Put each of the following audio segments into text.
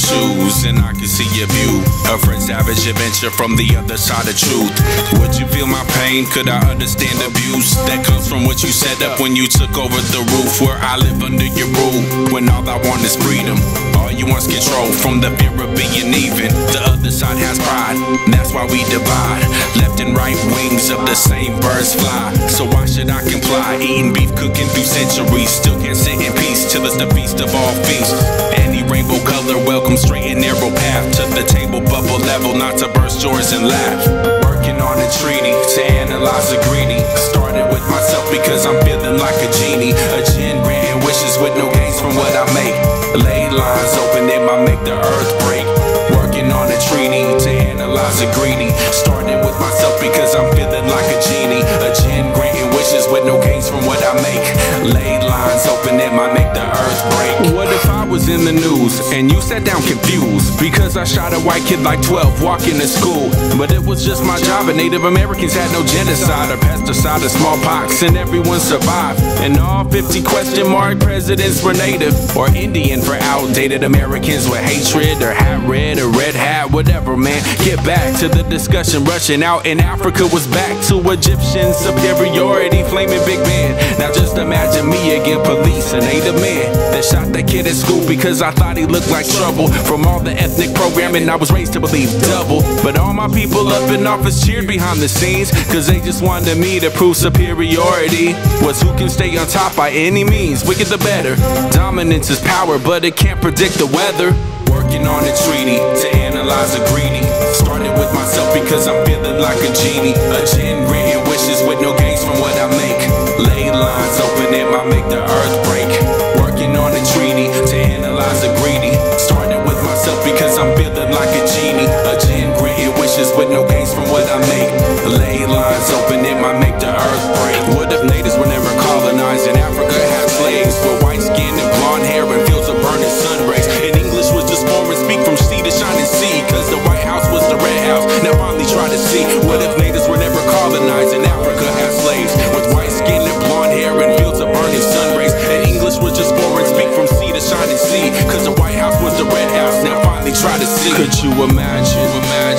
shoes, and I can see your view. A friend savage adventure from the other side of truth. Would you feel my pain? Could I understand abuse that comes from what you set up when you took over the roof where I live under your rule? When all I want is freedom, all you want's control. From the fear of being even, the other side has pride. That's why we divide. Left and right wings of the same birds fly. So why should I comply? Eating beef, cooking through centuries. Still can't sit in peace till it's the feast of all feasts. Any rainbow color, welcome straight and narrow path to the table, bubble level, not to burst yours and laugh. Working on a treaty to analyze the greedy. Started with myself because I'm feeling like a genie. A gin granting wishes with no gains from what I make. Laid lines open, it might make the earth break. Working on a treaty to analyze the greedy. Started with myself because I'm feeling like a genie. A gin granting wishes with no gains from what I make. Laid lines open, it might make the earth break. What if I was in the news and you sat down confused because I shot a white kid like 12 walking to school? But it was just my job, and Native Americans had no genocide or pesticide or smallpox, and everyone survived. And all 50 question mark presidents were Native or Indian for outdated Americans with hatred or hat red or red hat, whatever, man. Get back to the discussion. Rushing out in Africa was back to Egyptian superiority, flaming big man. Now just imagine me again, police, a Native man that shot the kid at school because I thought he looked like trouble. From all the ethnic programming, I was raised to believe double. But all my people up in office cheered behind the scenes, cause they just wanted me to prove superiority was who can stay on top by any means. Wicked the better. Dominance is power, but it can't predict the weather. Working on a treaty to analyze a greedy. Started with myself because I'm feeling like a genie. A gin granting wishes with no gains from what I make. Laid lines open, it might make the earth break. Working on a treaty to analyze a greedy. Started with myself because I'm feeling like a genie. A gin granting wishes with no gains from what I make. Laid lines open, it might make the earth break. What if natives were never colonized and Africa had slaves with white skin and blonde hair and fields of burning sun rays? And English was just foreign, speak from sea to shining sea, cause the White House was the Red House. Now finally try to see, what if natives were never colonized and Africa had slaves with white skin and blonde hair and fields of burning sun rays? And English was just foreign, speak from sea to shining sea, cause the White House was the Red House. Now finally try to see. Could you imagine?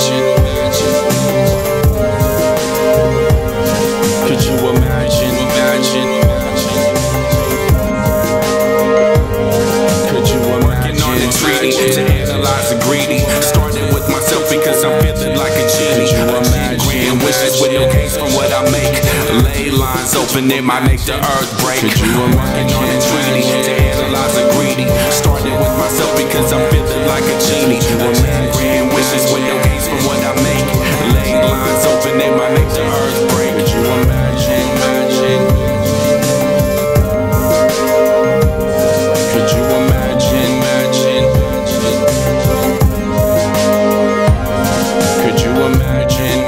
Could you imagine? Could you imagine? Working on a treaty to analyze the greedy. Started with myself because I'm feeling like a genie. Could you imagine? Wishes with no gains from what I make. Lay lines open, it might make the earth break. Could you imagine? Working on a treaty to analyze the greedy. Started with myself because I'm feeling like a genie. Imagine wishes with no gains from what I make. Lay lines open, it might make the earth break. Could you imagine? Could you imagine? Could you imagine?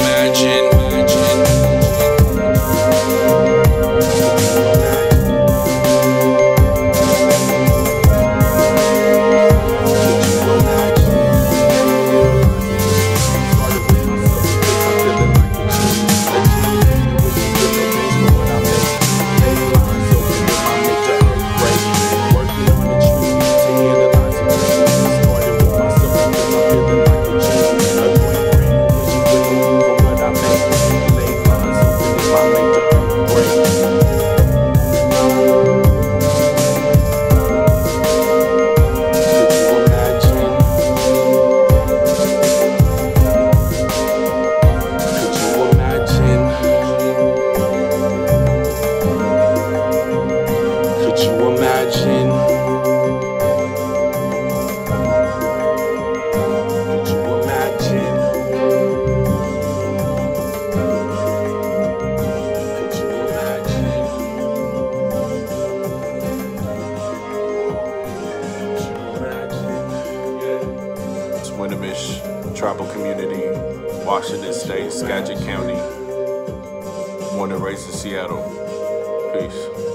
Swinomish tribal community, Washington State, Skagit County, born and raised in Seattle. Peace.